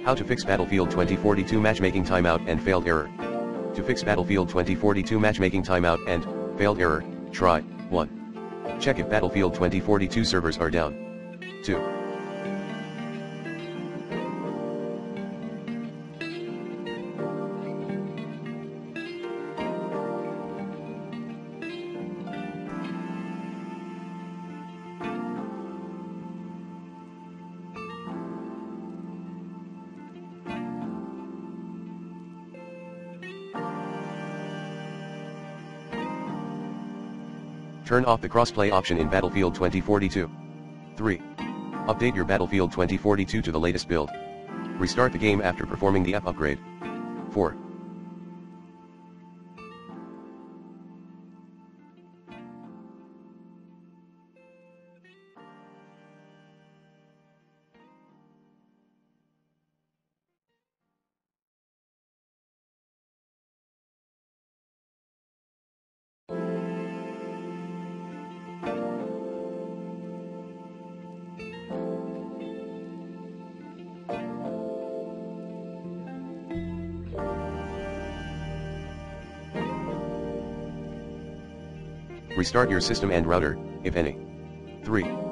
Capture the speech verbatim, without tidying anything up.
How to fix Battlefield twenty forty-two matchmaking timeout and failed error. To fix Battlefield twenty forty-two matchmaking timeout and failed error, try one. Check if Battlefield twenty forty-two servers are down. two. Turn off the crossplay option in Battlefield twenty forty-two. three. Update your Battlefield twenty forty-two to the latest build. Restart the game after performing the app upgrade. four. Restart your system and router, if any. three.